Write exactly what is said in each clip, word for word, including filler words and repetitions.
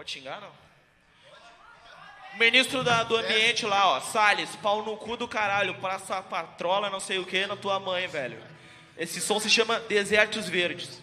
Pode xingar, não? Ministro da, do ambiente lá, ó, Salles, pau no cu do caralho, praça patrola, não sei o que, na tua mãe, velho. Esse som se chama Desertos Verdes.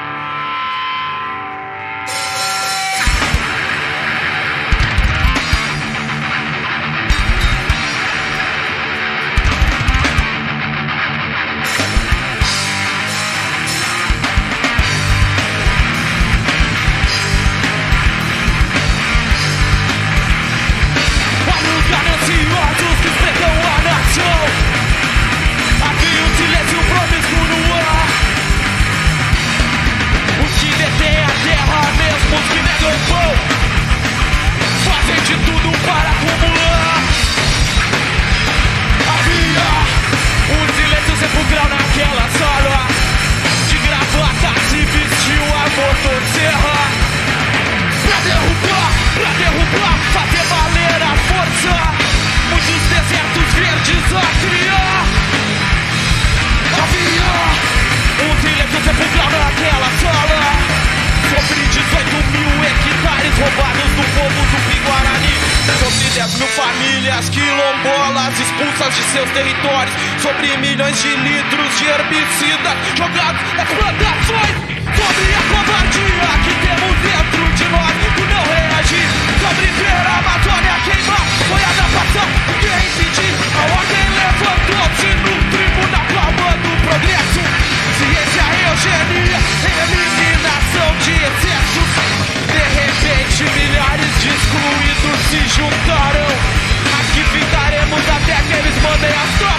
Mil famílias quilombolas expulsas de seus territórios, sobre milhões de litros de herbicidas jogados nas plantações, sobre a covardia que temos dentro de nós por não reagir, sobre ver a Amazônia queimar, foi a adaptação que impedir, a ordem levantou-se no tribunal clamando o progresso, ciência, eugenia, eliminação de excessos. De repente milhares de excluídos se juntarão. Aqui ficaremos até que eles mandem as